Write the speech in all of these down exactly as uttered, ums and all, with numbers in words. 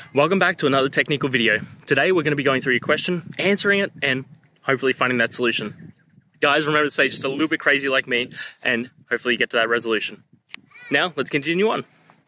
Welcome back to another technical video. Today we're going to be going through your question, answering it, and hopefully finding that solution. Guys, remember to stay just a little bit crazy like me, and hopefully you get to that resolution. Now, let's continue on.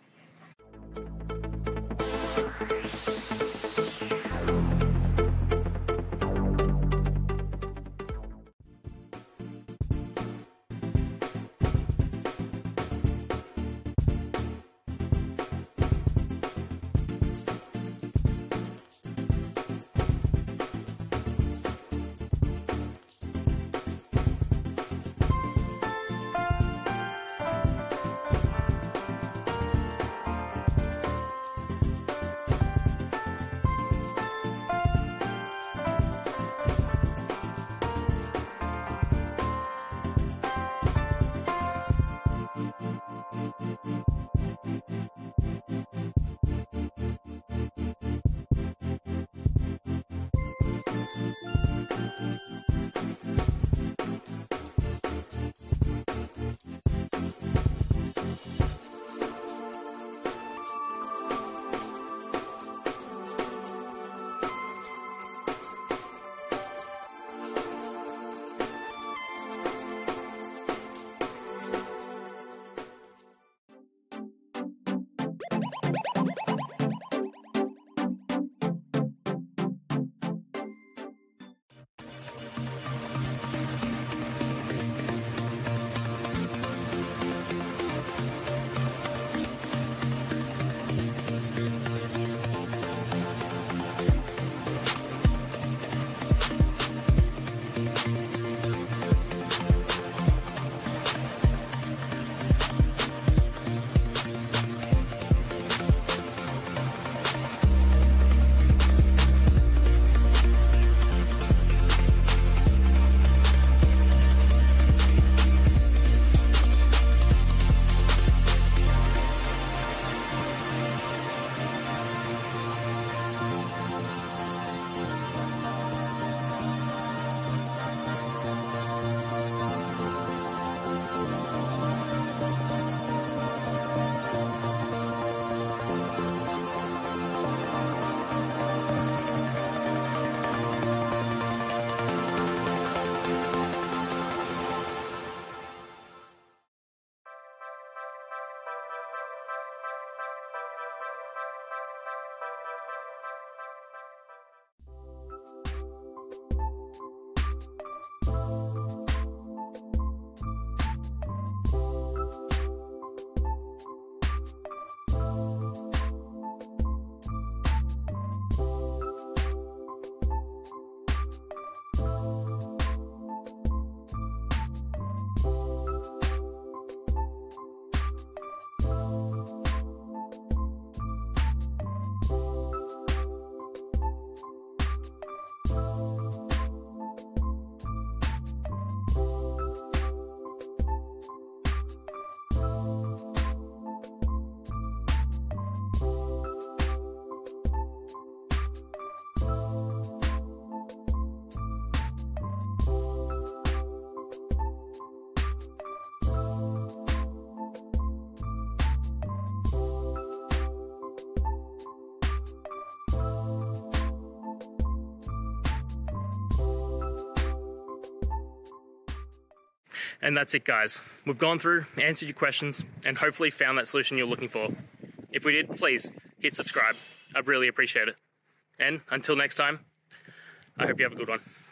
And that's it, guys. We've gone through, answered your questions, and hopefully found that solution you're looking for. If we did, please hit subscribe. I'd really appreciate it. And until next time, I hope you have a good one.